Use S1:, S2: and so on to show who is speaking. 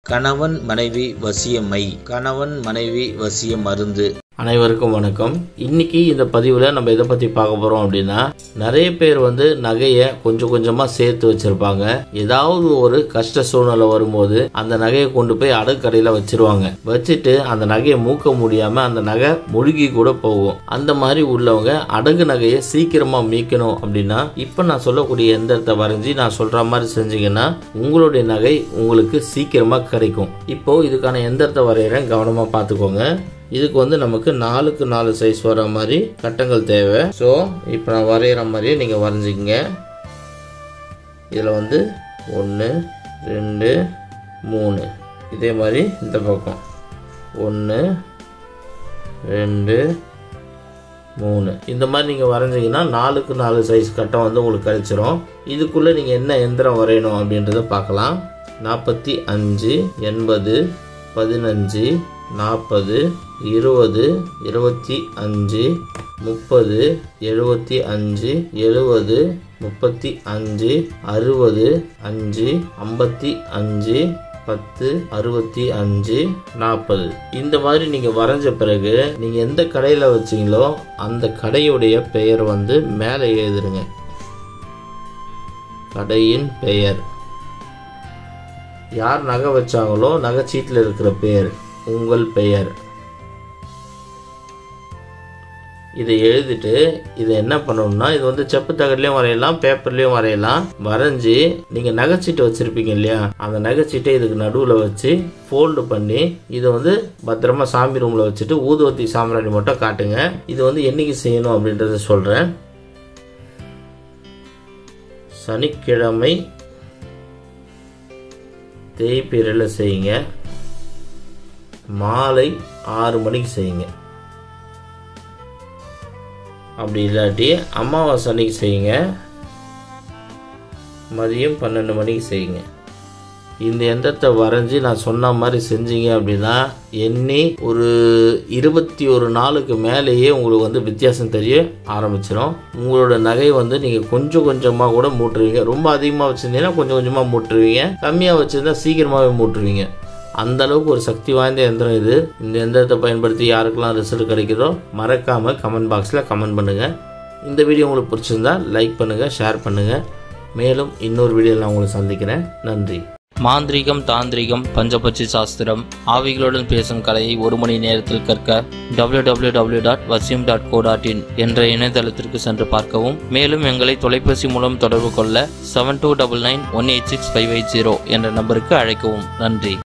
S1: கணவன் மனைவி வசியமை கணவன் மனைவி வசிய மருந்து.
S2: அனைவருக்கும் வணக்கம். இன்னைக்கு இந்த பதிவில் நம்ம எதை பற்றி பார்க்க போகிறோம் அப்படின்னா, நிறைய பேர் நகையை கொஞ்சம் கொஞ்சமாக சேர்த்து வச்சிருப்பாங்க. ஏதாவது ஒரு கஷ்ட சூழ்நிலை வரும்போது அந்த நகையை கொண்டு போய் அடக்கடையில் வச்சிருவாங்க. வச்சுட்டு அந்த நகையை மூக்க முடியாமல் அந்த நகை முழுகி கூட போகும். அந்த மாதிரி உள்ளவங்க அடகு நகையை சீக்கிரமாக மீட்கணும் அப்படின்னா, இப்போ நான் சொல்லக்கூடிய எந்திரத்தை வரைஞ்சி நான் சொல்கிற மாதிரி செஞ்சீங்கன்னா உங்களுடைய நகை உங்களுக்கு சீக்கிரமாக கிடைக்கும். இப்போ இதுக்கான எந்திரத்தை வரைகிறேன், கவனமாக பார்த்துக்கோங்க. இதுக்கு நமக்கு 4க்கு 4 சைஸ் வர மாதிரி கட்டங்கள் தேவை. ஸோ இப்போ நான் வரைகிற மாதிரியே நீங்கள் வரைஞ்சிக்கங்க. இதில் 1 2 3 இதே மாதிரி இந்த பக்கம் 1 2 3 இந்த மாதிரி நீங்கள் வரைஞ்சிங்கன்னா 4க்கு 4 சைஸ் கட்டம் உங்களுக்கு கிடைச்சிரும். இதுக்குள்ளே நீங்கள் என்ன எந்திரம் வரையணும் அப்படின்றத பார்க்கலாம். 45 80 15 40 20 25 30 75 70 35 60 5 55 10 65 40 இந்த மாதிரி நீங்க வரைஞ்ச பிறகு நீங்க எந்த கடையில வச்சீங்களோ அந்த கடையுடைய பெயர் மேலே எழுதுருங்க. கடையின் பெயர், யார் நகை வச்சாங்களோ நகைச்சீட்டில் இருக்கிற பெயர், உங்கள் பெயர், இதை எழுதிட்டு இதை என்ன பண்ணணும்னா, இது செப்பு தகடுலையும் வரையலாம், பேப்பர்லையும் வரையலாம். வரைஞ்சி நீங்கள் நகைச்சீட்டு வச்சுருப்பீங்க இல்லையா, அந்த நகைச்சீட்டை இதுக்கு நடுவில் வச்சு ஃபோல்டு பண்ணி இதை பத்திரமா சாமி ரூமில் வச்சுட்டு ஊதுவத்தி சாம்பிராணி மட்டும் காட்டுங்க. இது என்னைக்கு செய்யணும் அப்படின்றத சொல்கிறேன். சனிக்கிழமை தேய்பிறையில் செய்யுங்க. மாலை 6 மணிக்கு செய்யுங்க. அப்படி இல்லாட்டி அமாவாசை அன்னைக்கு செய்யுங்க. மதியம் 12 மணிக்கு செய்யுங்க. இந்த எந்திரத்தை வரைஞ்சி நான் சொன்ன மாதிரி செஞ்சீங்க அப்படின்னா எண்ணி ஒரு 21 நாளுக்கு மேலேயே உங்களுக்கு வித்தியாசம் தெரிய ஆரம்பிச்சிடும். உங்களோட நகை நீங்கள் கொஞ்சம் கொஞ்சமாக கூட மூட்டுருவீங்க. ரொம்ப அதிகமாக வச்சுருந்தீங்கன்னா கொஞ்சம் கொஞ்சமாக மூட்டுருவீங்க. கம்மியாக வச்சுருந்தா சீக்கிரமாகவே மூட்டுருவீங்க. அந்த அளவுக்கு ஒரு சக்தி வாய்ந்த எந்திரம் இது. இந்த எந்திரத்தை பயன்படுத்தி யாருக்கெல்லாம் ரிசல்ட் கிடைக்குதோ மறக்காம கமெண்ட் பாக்ஸில் கமெண்ட் பண்ணுங்க. இந்த வீடியோ உங்களுக்கு பிடிச்சிருந்தா லைக் பண்ணுங்க, ஷேர் பண்ணுங்க. மேலும் இன்னொரு வீடியோவில் நான் உங்களை சந்திக்கிறேன். நன்றி.
S3: மாந்திரிகம், தாந்திரிகம், பஞ்சபட்சி சாஸ்திரம், ஆவிகளுடன் பேசும் கலையை 1 மணி நேரத்தில் கற்க www.vasiyam.co.in என்ற இணையதளத்திற்கு சென்று பார்க்கவும். மேலும் எங்களை தொலைபேசி மூலம் தொடர்பு கொள்ள 7299186580 என்ற நம்பருக்கு அழைக்கவும். நன்றி.